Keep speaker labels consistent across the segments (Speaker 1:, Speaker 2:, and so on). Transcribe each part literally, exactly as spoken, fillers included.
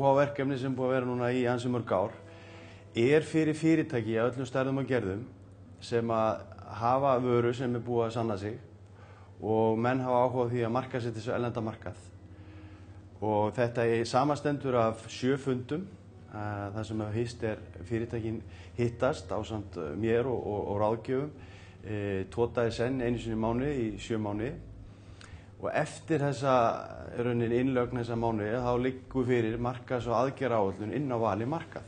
Speaker 1: óháverkefni sem búið að vera núna í ansi mörg ár er fyrir fyrirtæki á öllum stærðum og gerðum sem að hafa vöru sem er búið að sanna sig og menn hafa áhuga á því að markaðssetja þessu erlenda markað. Og þetta er samastendur af sjö fundum, uh, þar sem að hist er fyrirtækin hittast ásamt mér og, og, og ráðgjöfum, uh, tvo dagi senn, einu sinni í mánuði í sjö mánuði. Og eftir þessa raunin innlögn þessa mánuði þá liggur fyrir markaðs- og aðgerðaáætlun inn á vali markað.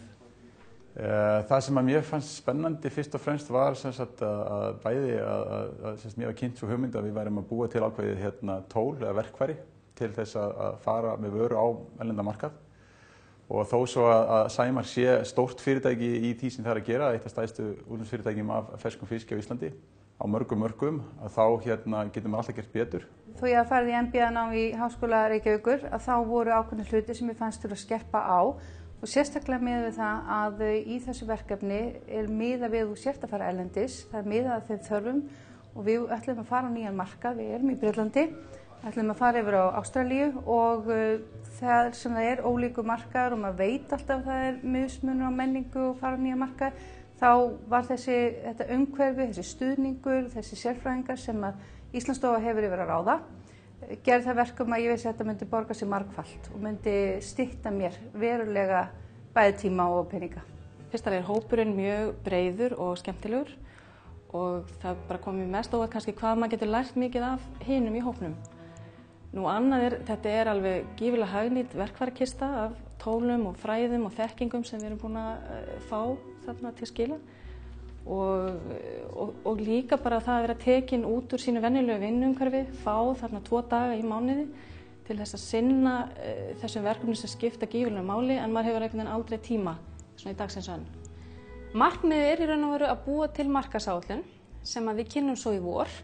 Speaker 2: Það sem að mér fannst spennandi fyrst og fremst var sem sagt að bæði að, að sem sagt mér var kynnt svo hugmynd að við værum að búa til ákveðið hérna tól eða verkfæri til þess að, að fara með vöru á erlenda markað. Og þó svo að, að Sæmar sé stórt fyrirtæki í því sem það er að gera, eitt af stærstu útflutningsfyrirtækjum af ferskum fiski á Íslandi á mörgum mörgum, að þá hérna getum við alltaf gert betur.
Speaker 3: Þó ég að farið í M B A-nám í Háskóla Reykjavíkur að þá voru ákveðnir hlutir sem ég fannst þurfa að skerpa á og sérstaklega miðað við það að í þessu verkefni er miðað við þú sért að fara erlendis, það er miðað að þeim þörfum og við ætlum að fara á nýjan markað, við erum í Bretlandi, ætlum að fara yfir á Ástralíu og það sem það er ólíku markaður og maður veit alltaf að það er mismunur á menningu og fara á nýjan markað, þá var þessi, þetta umhverfi, þessi stuðningur, þessi sérfræðingar sem að Íslandsstofa hefur yfir að ráða, gerði það verkum að ég vissi að þetta myndi borga sig margfalt og myndi stytta mér verulega bæði tíma og peninga.
Speaker 4: Fyrst er hópurinn mjög breiður og skemmtilegur og það bara kom mér mest óvart kannski hvað maður getur lært mikið af hinum í hópnum. Nú annað er, þetta er alveg gífurlega hagnýt verkfærakista af tólum og fræðum og þekkingum sem við erum búin að fá þarna til skila. Og, og, og líka bara það að vera tekin út úr sínu venjulegu vinnuumhverfi, fá þarna tvo daga í mánuði til þess að sinna uh, þessum verkefnum sem skipta gífurlega máli en maður hefur einhvern veginn aldrei tíma svona í dagsins önn. Markmiðið er í raun og veru að búa til markaðsáætlun sem að við kynnum svo í vor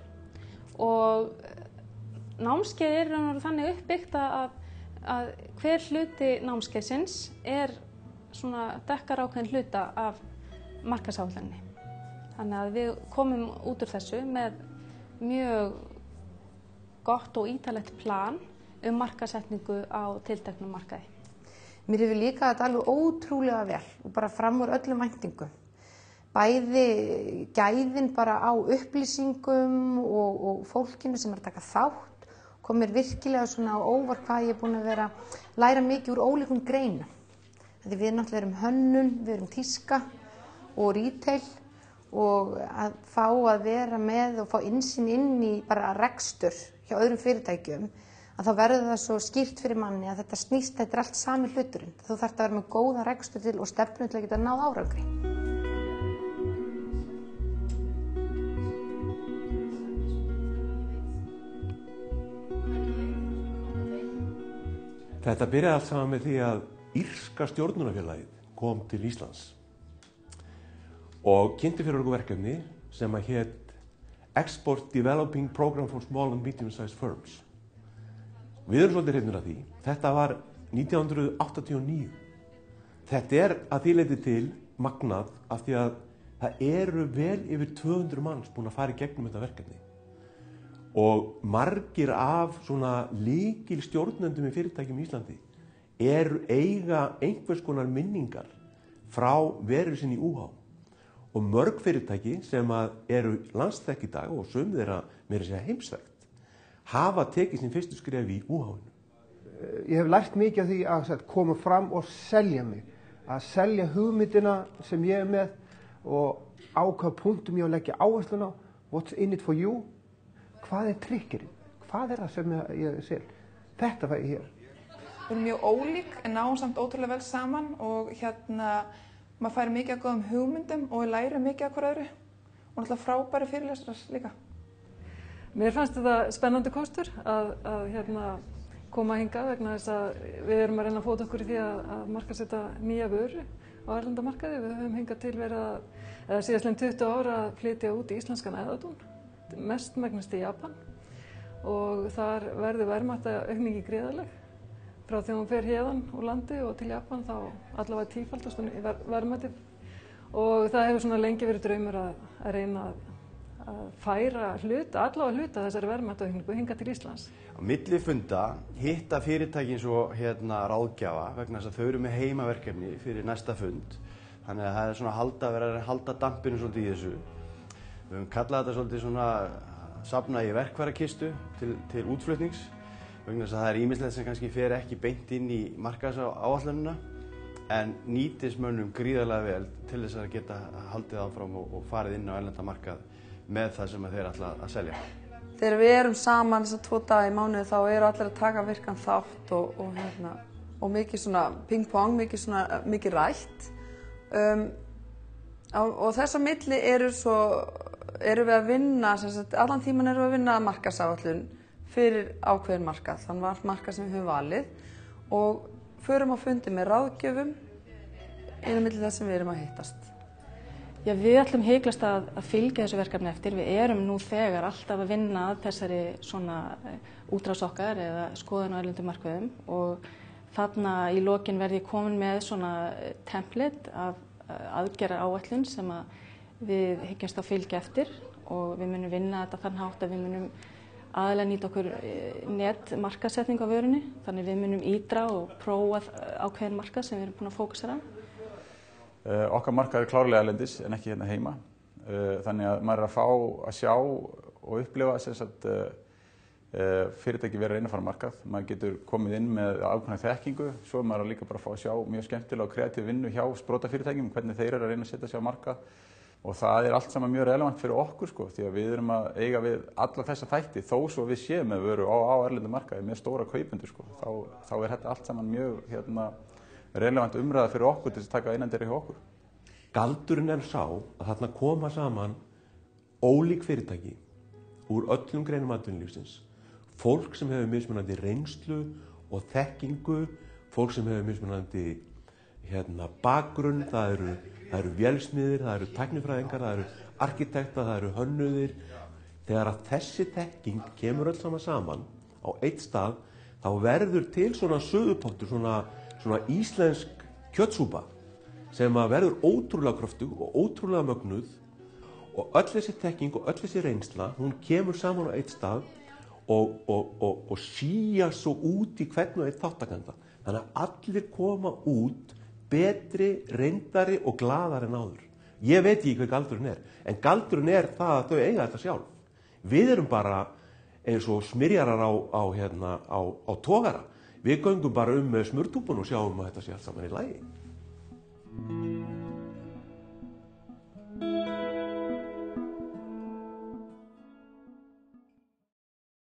Speaker 4: og námskeið er í raun og veru þannig uppbyggt að, að hver hluti námskeiðsins er svona dekkar ákveðin hluta af markaðsáætlunni. Þannig að við komum út úr þessu með mjög gott og ítarlegt plan um markaðssetningu á tilteknum markaði.
Speaker 5: Mér hefur líka þetta alveg ótrúlega vel og bara fram úr öllum væntingum. Bæði gæðin bara á upplýsingum og, og fólkinu sem er að taka þátt kom mér virkilega svona á óvart hvað ég er búin að vera að læra mikið úr ólíkum greinum. Því við náttúrulega erum hönnun, við erum tíska og retail og að fá að vera með og fá innsýn inn í bara rekstur hjá öðrum fyrirtækjum að þá verður það svo skýrt fyrir manni að þetta snýst, þetta er allt sami hluturinn. Þú þarft að vera með góðan rekstur til og stefnu til að geta náð árangri.
Speaker 6: Þetta byrjaði allt saman með því að írska stjórnunarfélagið kom til Íslands og kynnti fyrir okkur verkefni sem að hét Export Developing Program for Small and Medium-Sized Firms. Við erum svolítið hrifnir af því. Þetta var nítján hundruð áttatíu og níu. Þetta er að því leyti til magnað af því að það eru vel yfir tvö hundruð manns búin að fara í gegnum þetta verkefni. Og margir af svona lykil stjórnendum í fyrirtækjum í Íslandi eru eiga einhvers konar minningar frá veru sinni í Úhá. Og mörg fyrirtæki sem að eru landsþekk í dag og sum þeirra meira að segja heimsþekkt hafa tekið sín fyrstu skref í Úháinu.
Speaker 7: Ég hef lært mikið af því að koma fram og selja mig, að selja hugmyndina sem ég er með og á hvaða punktum ég á að leggja áherslun á, what's in it for you, hvað er triggerinn, hvað er það sem ég sel, þetta var ég hér.
Speaker 8: Við erum mjög ólík en náum samt ótrúlega vel saman og hérna maður færi mikið af góðum hugmyndum og við lærum mikið af hver öðru og náttúrulega frábæri fyrirlestrar líka.
Speaker 9: Mér fannst þetta spennandi kostur að, að hérna, koma hingað vegna þess að við erum að reyna að fóta okkur í því að, að markaðssetja nýja vöru á erlenda markaði. Við höfum hingað til verið að, eða síðastliðin tuttugu ára að flytja út í íslenskan æðadún, mestmegnast í Japan og þar verður verðmættaaukningi gríðarleg. Frá því hún fer héðan úr landi og til Japan þá allavega tífaldast hún í verðmætið og það hefur svona lengi verið draumur að, að reyna að, að færa hluta, allavega hluta þessari verðmætaaukningu hingað til Íslands.
Speaker 1: Á milli funda hitta fyrirtæki eins og hérna ráðgjafa vegna þess að þau eru með heimaverkefni fyrir næsta fund. Þannig að það er svona að halda, vera að halda dampinu svolítið í þessu. Við höfum kallað þetta svolítið svona safna í verkfærakistu til, til útflutnings vegna þess að það er ýmislegt sem kannski fer ekki beint inn í markaðsáætlunina en nýtist mönnum gríðarlega vel til þess að geta haldið áfram og, og farið inn á erlenda markað með það sem þeir ætla að selja.
Speaker 10: Þegar við erum saman þessar tvo daga í mánuði þá eru allir að taka virkan þátt og, og, hérna, og mikið svona ping-pong, mikið, svona, mikið rætt. Um, og þess að milli eru svo, eru við að vinna, sagt, allan tíman eru við að vinna markaðsáætlun fyrir ákveðin markað, þann var markað sem við höfum valið og förum á fundi með ráðgjöfum innan milli þess sem við erum að hittast.
Speaker 4: Já, við ætlum hiklaust að, að fylgja þessu verkefni eftir. Við erum nú þegar alltaf að vinna að þessari svona útrás okkar eða skoðun á erlendum markmiðum og þarna í lokin verði ég komin með svona template af aðgerða áætlun sem að við hyggjumst að fylgja eftir og við munum vinna þetta þann hátt að við munum aðalega nýta okkur net markaðssetning á vörunni, þannig við munum ídra og prófa ákveðin markað sem við erum búin að fókusera á.
Speaker 2: Uh, okkar markað er klárlega erlendis en ekki hérna heima, uh, þannig að maður er að fá að sjá og upplifa þess að uh, uh, fyrirtæki verið að reyna að fara markað, maður getur komið inn með ákveðna þekkingu, svo er maður líka bara að fá að sjá mjög skemmtilega og kreatív vinnu hjá sprotafyrirtækjum, hvernig þeir eru að reyna að setja sig á markað. Og það er allt saman mjög relevant fyrir okkur sko, því að við erum að eiga við alla þessa þætti þó svo við séum með vöru á, á erlendum markaði með stóra kaupendur sko, þá, þá er þetta allt saman mjög hérna, relevant umræða fyrir okkur til að taka einandir hjá okkur.
Speaker 6: Galdurinn er sá að þarna koma saman ólík fyrirtæki úr öllum greinum atvinnulífsins, fólk sem hefur mismunandi reynslu og þekkingu, fólk sem hefur mismunandi hérna, bakgrunn, það eru Það eru vélsmiðir, það eru tæknifræðingar, það eru arkitektar, það eru hönnuðir. Þegar að þessi þekking kemur öll saman saman á eitt stað, þá verður til svona sögupottur, svona, svona íslensk kjötsúpa sem að verður ótrúlega kröftug og ótrúlega mögnuð og öll þessi þekking og öll þessi reynsla, hún kemur saman á eitt stað og, og, og, og síja svo út í hvern og eitt þáttakanda. Þannig að allir koma út betri, reyndari og glaðari en áður. Ég veit ekki hvað galdurinn er, en galdurinn er það að þau eiga þetta sjálf. Við erum bara eins og smyrjarar á, á, hérna, á, á togara. Við göngum bara um með smurtúpun og sjáum að þetta sé allt saman í lagi.